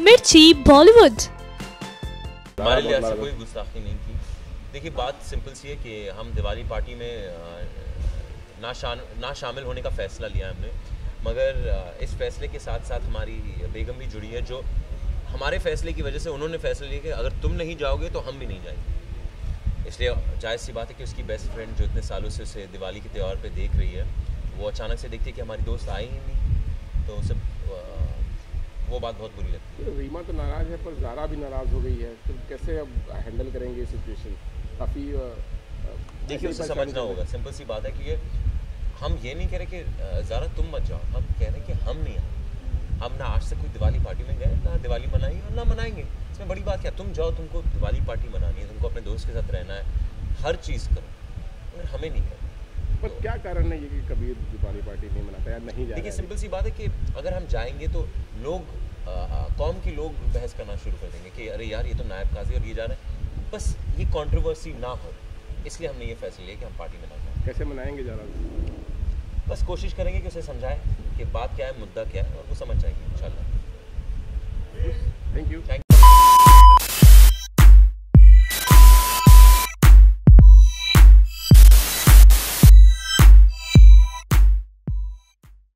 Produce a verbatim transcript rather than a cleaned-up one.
मिर्ची बॉलीवुड। हमारे लिए ऐसी कोई गुस्ताखी नहीं की। देखिए बात सिंपल सी है कि हम दिवाली पार्टी में ना शा ना शामिल होने का फ़ैसला लिया हमने, मगर इस फैसले के साथ साथ हमारी बेगम भी जुड़ी है, जो हमारे फैसले की वजह से उन्होंने फैसला लिया कि अगर तुम नहीं जाओगे तो हम भी नहीं जाएंगे। इसलिए जायज़ सी बात है कि उसकी बेस्ट फ्रेंड जो इतने सालों से उसे दिवाली के त्यौहार पे देख रही है, वो अचानक से देखती है कि हमारी दोस्त आई ही नहीं, तो उसे वो बात बहुत बुरी लगती है। रीमा तो नाराज़ है पर ज़ारा भी नाराज़ हो गई है, तो कैसे अब हैंडल करेंगे ये सिचुएशन? काफ़ी देखिए उसे समझना होगा, सिंपल सी बात है कि हम ये नहीं कह रहे कि ज़ारा तुम मत जाओ, हम कह रहे हैं कि हम नहीं आए। हम ना आज तक कोई दिवाली पार्टी में गए, ना दिवाली मनाई और ना मनाएंगे। इसमें बड़ी बात क्या, तुम जाओ, तुमको दिवाली पार्टी मनानी है, तुमको अपने दोस्त के साथ रहना है, हर चीज़ करो, मगर हमें नहीं करना। पर क्या कारण है ये कि कबीर दिवाली पार्टी नहीं मनाता या नहीं जाता? देखिए सिंपल सी बात है कि अगर हम जाएंगे तो लोग कौम के लोग बहस करना शुरू कर देंगे कि अरे यार ये तो नायब काजी और ये जा रहे हैं। बस ये कंट्रोवर्सी ना हो, इसलिए हमने ये फैसला लिया कि हम पार्टी में ना जाएं। कैसे मनाएंगे ज़रा? बस कोशिश करेंगे कि उसे समझाएं कि बात क्या है, मुद्दा क्या है, और वो समझ जाएंगे इंशाल्लाह। Thank you.